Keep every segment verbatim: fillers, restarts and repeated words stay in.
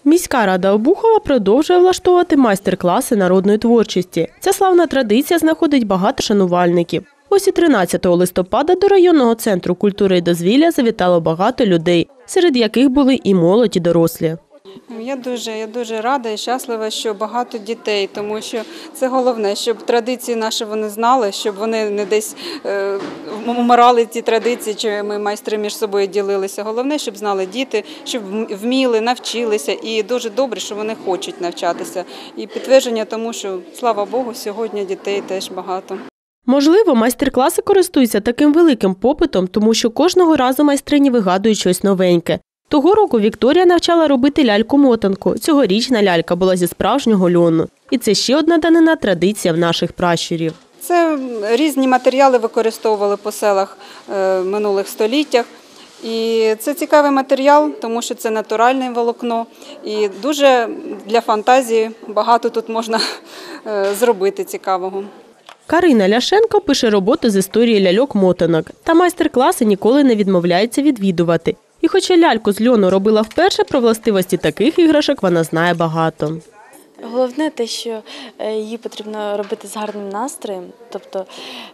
Міська рада Обухова продовжує влаштовувати майстер-класи народної творчості. Ця славна традиція знаходить багато шанувальників. Ось і тринадцятого листопада до районного центру культури і дозвілля завітало багато людей, серед яких були і молодь, і дорослі. Я дуже, я дуже рада і щаслива, що багато дітей, тому що це головне, щоб традиції наші вони знали, щоб вони не десь е, вмирали ці традиції, чи ми майстри між собою ділилися. Головне, щоб знали діти, щоб вміли, навчилися, і дуже добре, що вони хочуть навчатися. І підтвердження тому, що, слава Богу, сьогодні дітей теж багато. Можливо, майстер-класи користуються таким великим попитом, тому що кожного разу майстрині вигадують щось новеньке. Того року Вікторія навчала робити ляльку-мотанку. Цьогорічна лялька була зі справжнього льону. І це ще одна данина традиція в наших пращурів. Це різні матеріали використовували по селах в минулих століттях. І це цікавий матеріал, тому що це натуральне волокно. І дуже для фантазії багато тут можна зробити цікавого. Карина Ляшенко пише роботи з історії ляльок-мотанок. Та майстер-класи ніколи не відмовляється відвідувати. І хоча ляльку з льону робила вперше, про властивості таких іграшок вона знає багато. Головне те, що її потрібно робити з гарним настроєм, тобто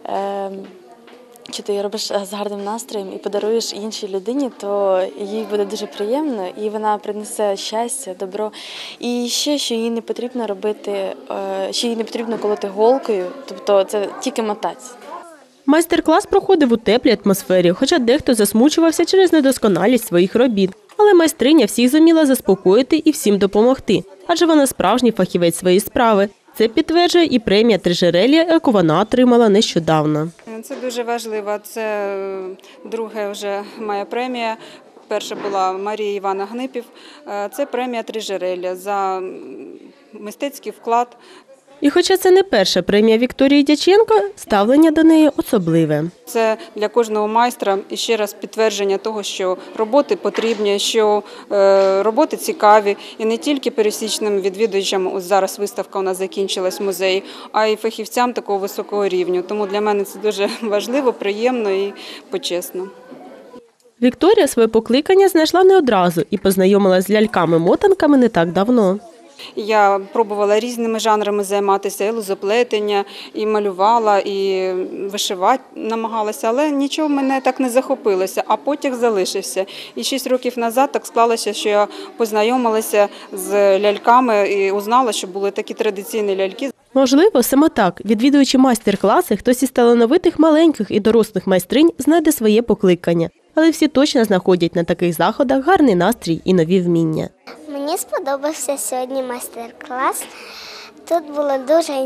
чи ти її робиш з гарним настроєм і подаруєш іншій людині, то їй буде дуже приємно і вона принесе щастя, добро. І ще, що їй не потрібно робити, що їй не потрібно колоти голкою, тобто це тільки мотаць. Майстер-клас проходив у теплій атмосфері, хоча дехто засмучувався через недосконалість своїх робіт. Але майстриня всіх зуміла заспокоїти і всім допомогти, адже вона справжній фахівець своєї справи. Це підтверджує і премія Трижерелія, яку вона отримала нещодавно. Це дуже важливо. Це друга вже моя премія. Перша була Марія Івана Гнипів. Це премія Трижерелія за мистецький вклад. І хоча це не перша премія Вікторії Дяченко, ставлення до неї особливе. Це для кожного майстра і ще раз підтвердження того, що роботи потрібні, що роботи цікаві. І не тільки пересічним відвідувачам, ось зараз виставка у нас закінчилась в музеї, а й фахівцям такого високого рівня. Тому для мене це дуже важливо, приємно і почесно. Вікторія своє покликання знайшла не одразу і познайомилася з ляльками-мотанками не так давно. Я пробувала різними жанрами займатися, і лозоплетення, і малювала, і вишивати намагалася, але нічого мене так не захопилося, а потяг залишився. І шість років назад так склалося, що я познайомилася з ляльками і узнала, що були такі традиційні ляльки. Можливо, саме так, відвідуючи майстер-класи, хтось із талановитих маленьких і дорослих майстринь знайде своє покликання. Але всі точно знаходять на таких заходах гарний настрій і нові вміння. Мені сподобався сьогодні майстер-клас. Тут було дуже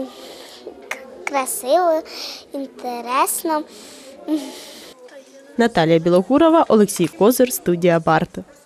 красиво, інтересно. Наталія Білогурова, Олексій Козир, студія Барт.